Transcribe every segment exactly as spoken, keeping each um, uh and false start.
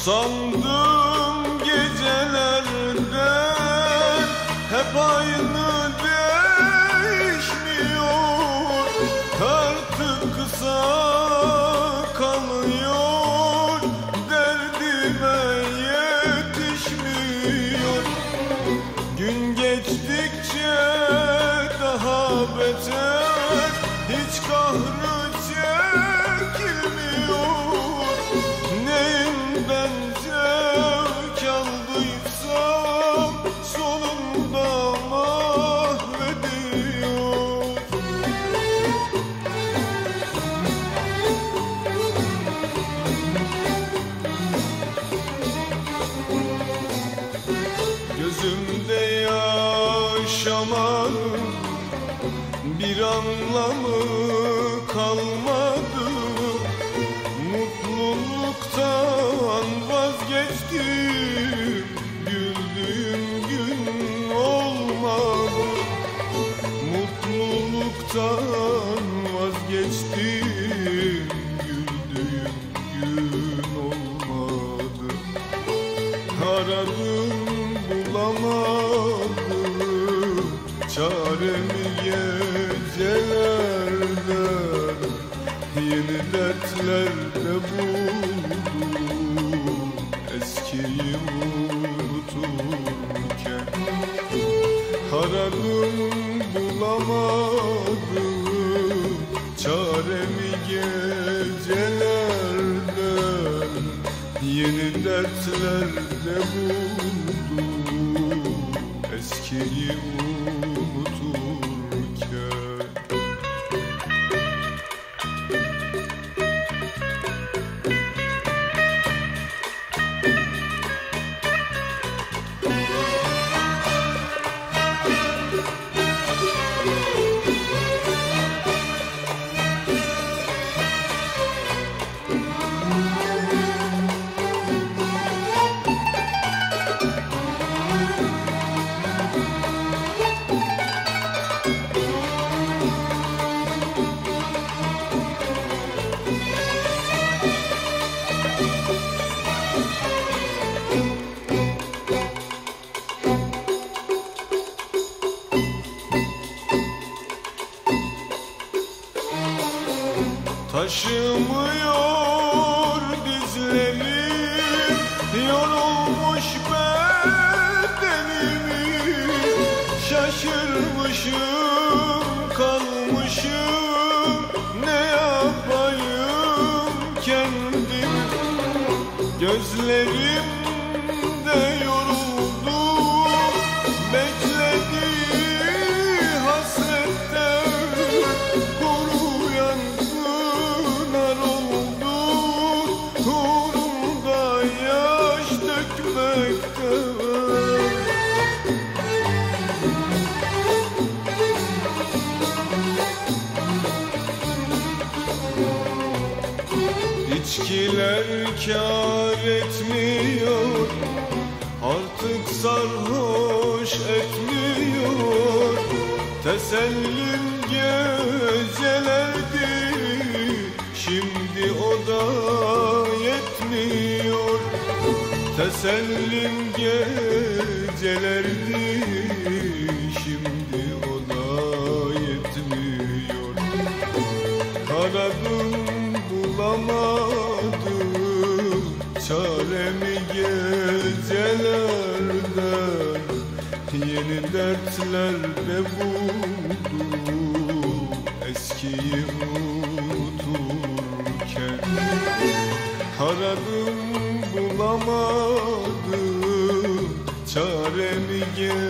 Usandım gecelerden, hep aynı değişmiyor. Artık kısa kalıyor, derdime yetişmiyor. Gün geçtikçe daha beter, hiç kahrı çekilmiyor. Neyimden zevk aldıysam sonunda mahvediyor. Gözümde yaşamanın bir anlamı kalmadı. Mutluluktan vazgeçtim, güldüğüm gün olmadı. Mutluluktan vazgeçtim, güldüğüm gün olmadı. Aradım bulamadım çaremi gecelerden, yeni dertlerde buldum eskiyi unuturken. Aradım bulamadım çaremi gecelerden, yeni dertlerde buldum eskiyi unuturken. Taşımıyor dizlerim, yorulmuş bedenimi. Şaşırmışım kalmışım, ne yapayım kendimi. Gözlerimde yoruldu, beklediği hasrette kuruyan pınar oldu. Uğrumda yaş dökmekte. İçkiler kâr etmiyor, artık sarhoş etmiyor. Tesellim gecelerdi, şimdi o da yetmiyor. Tesellim gecelerdi, şimdi o da yetmiyor. Aradım bulamadım çaremi gecelerden, yeni dertlerde buldum eskiyi unuturken. Aradım bulamadım çaremi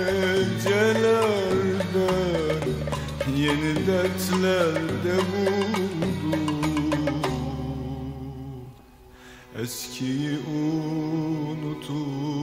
gecelerden, yeni dertlerde buldum eskiyi unutur.